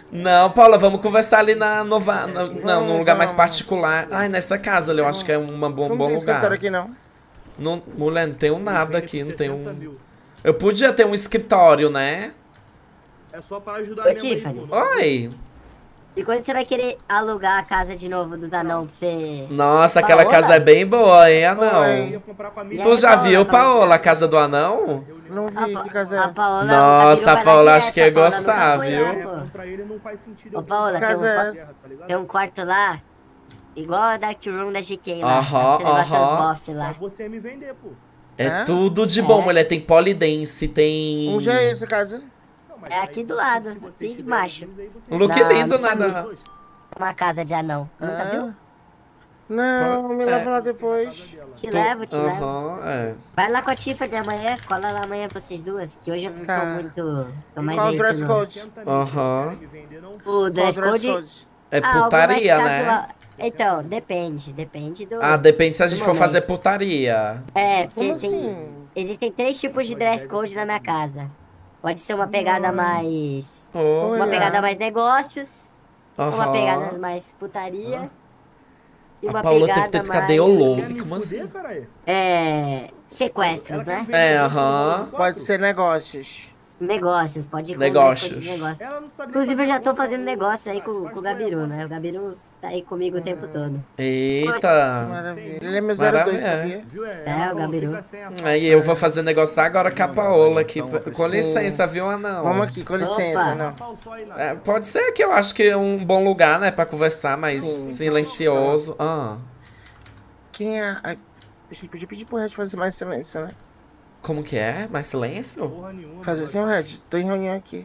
Não, Paula, vamos conversar ali na Nova... Não, num lugar mais Vamos. particular. Ai, nessa casa ali, eu acho que é um Não bom tem escritório lugar. aqui, não. Não, mulher, não tenho nada Vende aqui, por não tenho 60 um... mil. Eu podia ter um escritório, né? É só pra ajudar Ô, mesmo aí, Tiffany. pô. Oi! E quando você vai querer alugar a casa de novo dos anão pra você... Nossa, aquela Paola? casa é bem boa, hein, Eu anão? ia comprar pra mim. E Tu aí, já Paola, viu, Paola? Paola, a casa do anão? Não vi, que casa A é. Paola... Nossa, o a Gabiru vai lá Paola direto, acho que ia a Paola nunca gostar, foi viu? lá, É, pô. pra ele não faz sentido. Ô, eu Paola, comprar casa é pra essa? terra, tá ligado? Tem um quarto lá, igual a Dark Room da GK lá. Aham, pra você levar seus aham. boss Pra lá. você me vender, pô. É É? tudo de bom, É. mulher. Tem polidense, tem... Onde é essa casa? Não, mas É aí aqui do você- lado, se você assim de tiver baixo. amigos, aí você- Um look Não, lindo, não né? sabia. da- Uma casa de anão. Nunca viu? Ah. Não, me leva lá depois. Te levo, te levo. Aham, é. Vai lá com a Tiffany amanhã, cola lá amanhã vocês duas, que hoje eu não Tá. tô muito... Tô mais Qual o aí dress no- code? 60 mil, Aham. você quer me vender, não? O Qual dress o dress code... code? É algo mais putaria, né? casual. Então, depende do... Ah, depende se a do gente for momento. fazer putaria. É, porque Como tem... assim? Existem 3 tipos de dress code na minha casa. Pode ser uma pegada mais... Oh, Uma Olha. pegada mais negócios, uma aham. pegada mais putaria... E A uma Paula teve pegada que ficar mais... deolô. Quer me Como assim? fuder, caralho? Sequestros, né? É, aham. Pode ser negócios. Negócios, pode ir com Negócios. dress code de negócios. Ela não sabe nem Inclusive, eu já tô fazer fazendo conta, negócio aí cara. com o Gabiru, né? O Gabiru tá aí comigo o tempo todo. Eita. Maravilha. Ele é meu 02, Maravilha. sabia? Viu? É, Ela o falou, Gabiru. fica sem a Aí eu vou fazer negócio agora com a Paola aqui. Então, Com licença, viu, anão? Vamos aqui, com licença, Opa. não. pau só aí lá. É, pode ser que eu acho que é um bom lugar, né? Pra conversar, mais Sim. silencioso. Ah. Quem é? A gente podia pedir pro Red fazer mais silêncio, né? Como que é? Mais silêncio? Porra nenhuma. Fazer assim, o Red, tô em reunião aqui.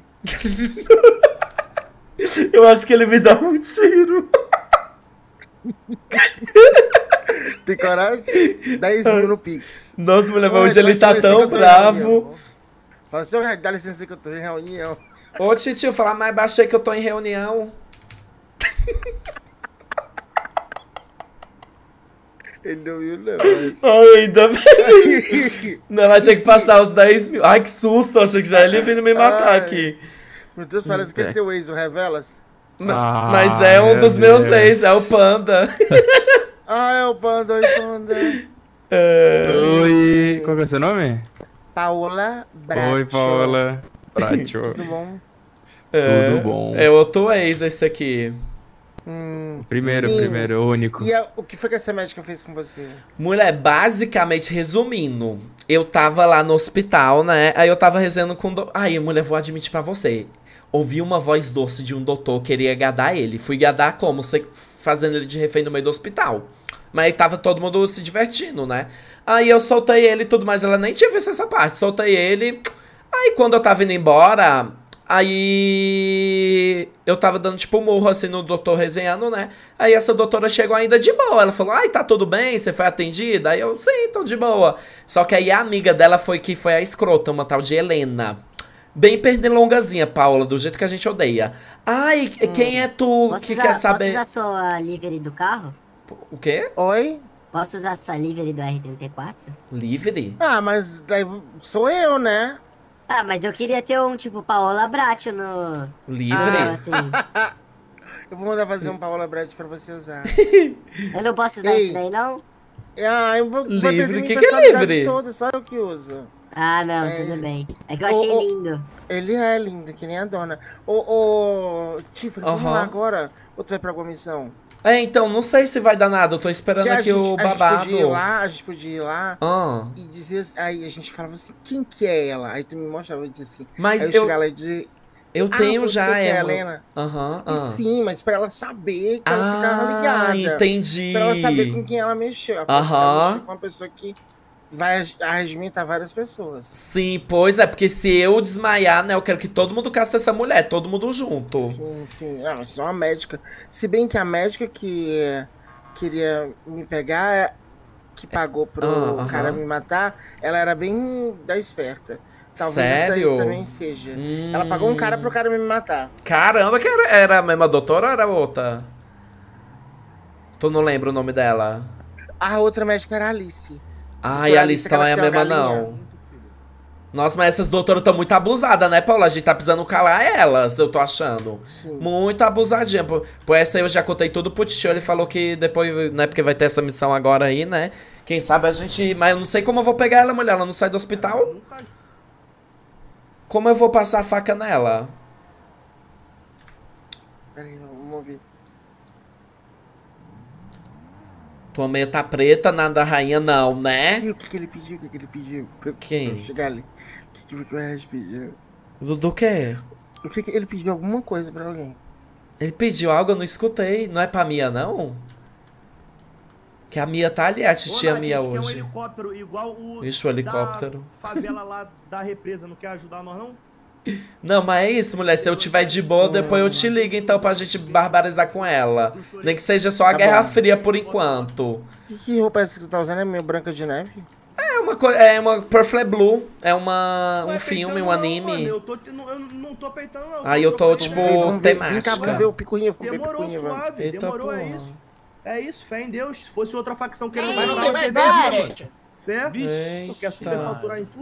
Eu acho que ele me dá um tiro. Tem coragem? 10 mil no Pix. Nossa, mulher, mas Oi, hoje ele dá tá licença tão que eu tô em bravo. reunião. Fala assim, ô Red, dá licença que eu tô em reunião. Ô, titio, fala mais baixo aí que eu tô em reunião. Ele não viu, não. Mas... Ai, ainda bem. Não, vai ter que passar os 10 mil. Ai, que susto. Achei que já ele vindo me matar Ai. aqui. Meu Deus, parece que é teu ex, o Revelas. Não, mas é um dos meus ex, é o Panda. Ah, é o Panda, oi, Panda. É... Oi, qual que é o seu nome? Paola Bracho. Oi, Paola. Prático. Tudo bom? Tudo bom. É outro ex esse aqui. Primeiro, Sim. primeiro, único. E o que foi que essa médica fez com você? Mulher, basicamente, resumindo, eu tava lá no hospital, né? Aí eu tava rezando com... Aí, mulher, vou admitir pra você. Ouvi uma voz doce de um doutor, queria gadar ele. Fui gadar como? Fazendo ele de refém no meio do hospital. Mas aí tava todo mundo se divertindo, né? Aí eu soltei ele e tudo mais. Ela nem tinha visto essa parte. Soltei ele. Aí quando eu tava indo embora... Aí eu tava dando tipo murro assim no doutor resenhando, né? Aí essa doutora chegou ainda de boa. Ela falou, ai, tá tudo bem? Você foi atendida? Aí eu, sim, tô de boa. Só que aí a amiga dela foi a escrota, uma tal de Helena. Bem pernilongazinha, Paula, do jeito que a gente odeia. Ai, quem é tu Posso que usar, quer saber... Posso usar sua livery do carro? O quê? Oi? Posso usar sua livery do R34? Livre? Ah, mas daí sou eu, né? Ah, mas eu queria ter um tipo Paola Bracho no... Livre? assim. Eu vou mandar fazer um Paola Brett pra você usar. Eu não posso usar Ei. isso daí, não? Ah, eu vou vai Livre? perder minha Que é personalidade livre? toda, só eu que uso. Ah, não, É tudo isso. bem. É que eu achei Ô, ô. lindo. Ele é lindo, que nem a dona. Ô, Tiffany, vamos Aham. lá agora? Ou tu vai pra alguma missão? É, então, não sei se vai dar nada. Eu tô esperando Porque aqui o babado. A gente podia ir lá Ah, e dizer... Aí a gente falava assim, quem que é ela? Aí tu me mostrava e dizia assim... mas aí eu eu, chegar lá e dizer... eu tenho você já, que é a é. Helena. Aham, E ah. sim, mas pra ela saber que ela ficava Ah, ligada. entendi. Pra ela saber com quem ela mexeu. Ela Aham. mexeu com uma pessoa que vai arregimentar várias pessoas. Sim, pois é, porque se eu desmaiar, né, eu quero que todo mundo caça essa mulher, todo mundo junto. Sim, sim. Ah, mas é uma médica. Se bem que a médica que queria me pegar, que pagou pro aham. cara me matar, ela era bem da esperta. Talvez Sério? essa aí também seja. Ela pagou um cara pro cara me matar. Caramba, que era a mesma doutora ou era outra? Tu não lembra o nome dela? A outra médica era a Alice. Ai, Foi a a Alice Alice, não é a aquela que mesma, tem uma galinha. não. Nossa, mas essas doutoras estão muito abusadas, né, Paula? A gente tá precisando calar elas, eu tô achando. Sim. Muito abusadinha. Por essa aí eu já contei tudo pro tio. Ele falou que depois, né, porque vai ter essa missão agora aí, né? Quem sabe a gente... Mas eu não sei como eu vou pegar ela, mulher. Ela não sai do hospital. Nunca... Como eu vou passar a faca nela? Pera aí, vamos ouvir. Tua meia tá preta, nada da rainha não, né? E o que ele pediu? O que ele pediu? Quem? Pra eu chegar ali. O que o Regis pediu? Do quê? Eu sei que ele pediu alguma coisa pra alguém. Ele pediu algo, eu não escutei. Não é pra Mia, não? Que a Mia tá ali, a titia Mia Quer um hoje. helicóptero igual o Isso, o helicóptero. da favela lá da represa, não quer ajudar nós não? Não, mas é isso, mulher. Se eu tiver de boa, depois eu te ligo, então, pra gente barbarizar com ela. Nem que seja só a Tá Guerra bom. Fria por enquanto. Que roupa é essa que tu tá usando? É meio branca de neve? É uma Perfect Blue. É um Não é filme, peitando um não, anime. mano, eu não tô peitando não. Aí eu tô, tipo, Vem cá, temática. vamos ver o picuinha. Vamos ver o Demorou, picuinha, vamos. suave, Eita, demorou, é porra. isso. É isso, fé em Deus. Se fosse outra facção querendo Mas não comprar, tem você mais vendia, várias. mano. Fé, tu quer Eita. superfaturar em tudo.